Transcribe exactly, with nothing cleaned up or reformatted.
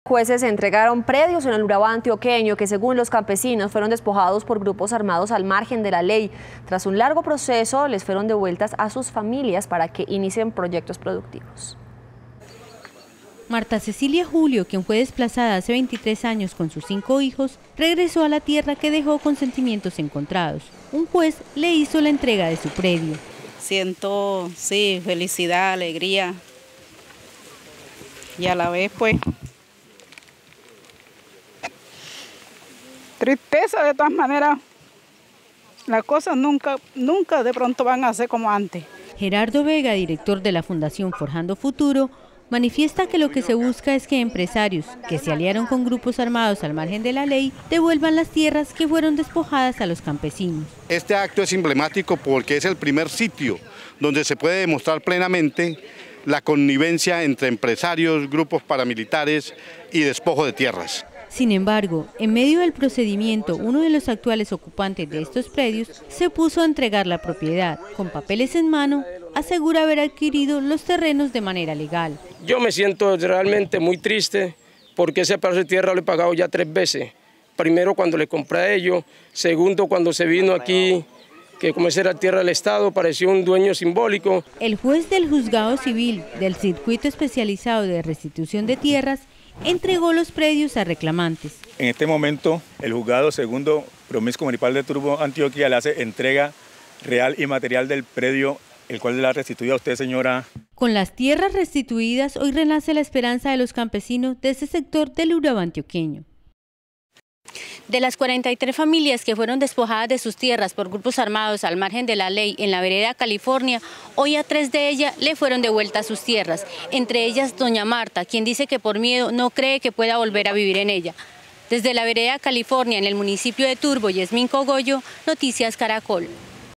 Jueces entregaron predios en el Urabá antioqueño que, según los campesinos, fueron despojados por grupos armados al margen de la ley. Tras un largo proceso, les fueron devueltas a sus familias para que inicien proyectos productivos. Marta Cecilia Julio, quien fue desplazada hace veintitrés años con sus cinco hijos, regresó a la tierra que dejó con sentimientos encontrados. Un juez le hizo la entrega de su predio. Siento, sí, felicidad, alegría y a la vez, pues, tristeza. De todas maneras, las cosas nunca, nunca de pronto van a ser como antes. Gerardo Vega, director de la Fundación Forjando Futuro, manifiesta que lo que se busca es que empresarios que se aliaron con grupos armados al margen de la ley devuelvan las tierras que fueron despojadas a los campesinos. Este acto es emblemático porque es el primer sitio donde se puede demostrar plenamente la connivencia entre empresarios, grupos paramilitares y despojo de tierras. Sin embargo, en medio del procedimiento, uno de los actuales ocupantes de estos predios se puso a entregar la propiedad. Con papeles en mano, asegura haber adquirido los terrenos de manera legal. Yo me siento realmente muy triste porque ese pedazo de tierra lo he pagado ya tres veces. Primero cuando le compré a ellos, segundo cuando se vino aquí, que como esa era tierra del Estado, pareció un dueño simbólico. El juez del Juzgado Civil del Circuito Especializado de Restitución de Tierras entregó los predios a reclamantes. En este momento, el Juzgado Segundo Promiscuo Municipal de Turbo, Antioquia, le hace entrega real y material del predio, el cual le ha restituido a usted, señora. Con las tierras restituidas, hoy renace la esperanza de los campesinos de ese sector del Urabá antioqueño. De las cuarenta y tres familias que fueron despojadas de sus tierras por grupos armados al margen de la ley en la vereda California, hoy a tres de ellas le fueron devueltas sus tierras, entre ellas doña Marta, quien dice que por miedo no cree que pueda volver a vivir en ella. Desde la vereda California, en el municipio de Turbo, Yasmín Cogollo, Noticias Caracol.